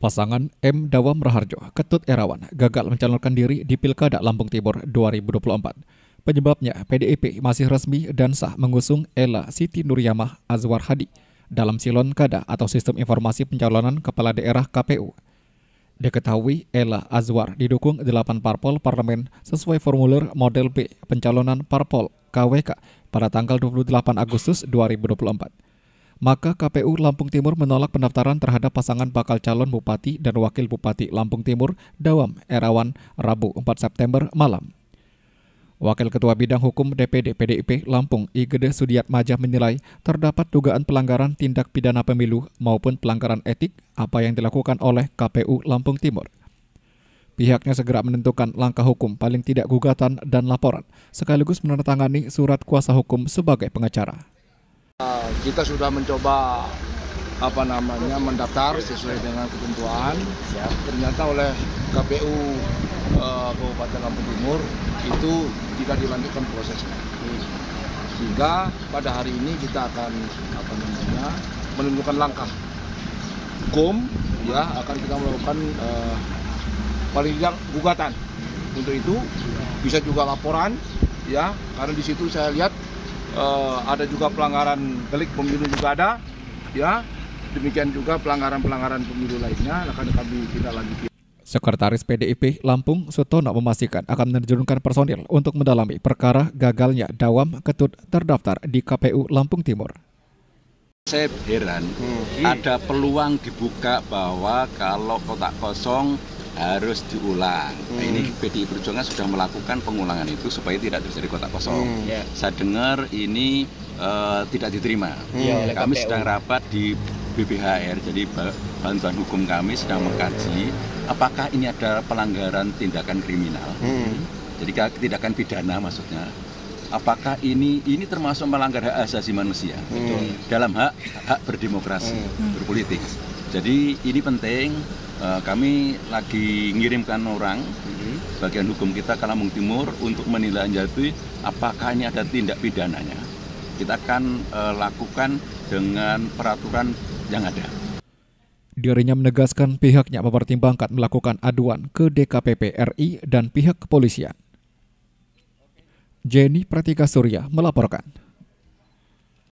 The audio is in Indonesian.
Pasangan M. Dawam Raharjo, Ketut Erawan, gagal mencalonkan diri di Pilkada Lampung Timur 2024. Penyebabnya, PDIP masih resmi dan sah mengusung Ella Siti Nuryamah Azwar Hadi dalam Silon Kada atau Sistem Informasi Pencalonan Kepala Daerah KPU. Diketahui Ella Azwar didukung 8 parpol parlemen sesuai formulir model B pencalonan parpol KWK pada tanggal 28 Agustus 2024. Maka KPU Lampung Timur menolak pendaftaran terhadap pasangan bakal calon Bupati dan Wakil Bupati Lampung Timur Dawam Erawan Rabu 4 September malam. Wakil Ketua Bidang Hukum DPD PDIP Lampung Igede Sudiatmaja menilai terdapat dugaan pelanggaran tindak pidana pemilu maupun pelanggaran etik apa yang dilakukan oleh KPU Lampung Timur. Pihaknya segera menentukan langkah hukum paling tidak gugatan dan laporan, sekaligus menandatangani surat kuasa hukum sebagai pengacara. Kita sudah mencoba mendaftar sesuai dengan ketentuan. Ternyata oleh KPU Kabupaten Lampung Timur itu tidak dilanjutkan prosesnya. Sehingga pada hari ini kita akan menentukan langkah hukum, akan kita melakukan paling tidak gugatan. Untuk itu bisa juga laporan, karena di situ saya lihat ada juga pelanggaran delik pemilu juga ada, demikian juga pelanggaran pemilu lainnya akan kami tindak lanjuti. Sekretaris PDIP Lampung Sutono memastikan akan menerjunkan personil untuk mendalami perkara gagalnya Dawam Ketut terdaftar di KPU Lampung Timur. Saya heran, ada peluang dibuka bahwa kalau kotak kosong harus diulang. Nah, ini PDI Perjuangan sudah melakukan pengulangan itu supaya tidak terjadi kotak kosong. Saya dengar ini tidak diterima. Kami sedang rapat di BPHR, jadi bantuan hukum kami sedang mengkaji apakah ini ada pelanggaran tindakan kriminal. Jadi tindakan pidana maksudnya. Apakah ini termasuk melanggar hak asasi manusia dalam hak berdemokrasi, berpolitik. Jadi ini penting. Kami lagi ngirimkan orang bagian hukum kita ke Lampung Timur untuk menindaklanjuti apakah ini ada tindak pidananya. Kita akan lakukan dengan peraturan yang ada. Dirinya menegaskan pihaknya mempertimbangkan melakukan aduan ke DKPP RI dan pihak kepolisian. Jenny Pratika Surya melaporkan.